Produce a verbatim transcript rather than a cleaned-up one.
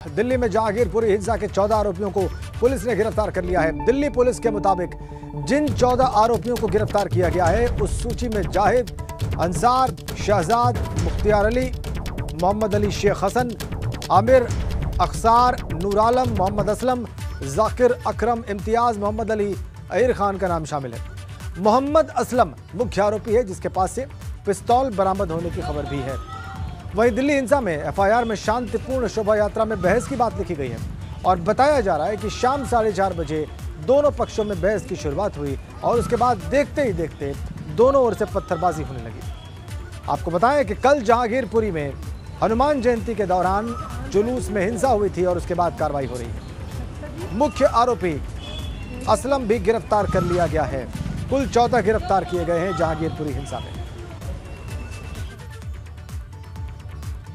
दिल्ली में जहांगीरपुरी हिंसा के चौदह आरोपियों को पुलिस ने गिरफ्तार कर लिया है। दिल्ली पुलिस के मुताबिक जिन चौदह आरोपियों को गिरफ्तार किया गया है उस सूची में जाहिद, अंसार, शहजाद, मुख्तियार अली, मोहम्मद अली शेख हसन, आमिर, अख्सार, नूर आलम, मोहम्मद असलम, जाकिर, अकरम, इम्तियाज, मोहम्मद अली, अहिर खान का नाम शामिल है। मोहम्मद असलम मुख्य आरोपी है जिसके पास से पिस्तौल बरामद होने की खबर भी है। वहीं दिल्ली हिंसा में एफ आई आर में शांतिपूर्ण शोभा यात्रा में बहस की बात लिखी गई है और बताया जा रहा है कि शाम साढ़े चार बजे दोनों पक्षों में बहस की शुरुआत हुई और उसके बाद देखते ही देखते दोनों ओर से पत्थरबाजी होने लगी। आपको बताएं कि कल जहांगीरपुरी में हनुमान जयंती के दौरान जुलूस में हिंसा हुई थी और उसके बाद कार्रवाई हो रही है। मुख्य आरोपी असलम भी गिरफ्तार कर लिया गया है। कुल चौदह गिरफ्तार किए गए हैं जहांगीरपुरी हिंसा में।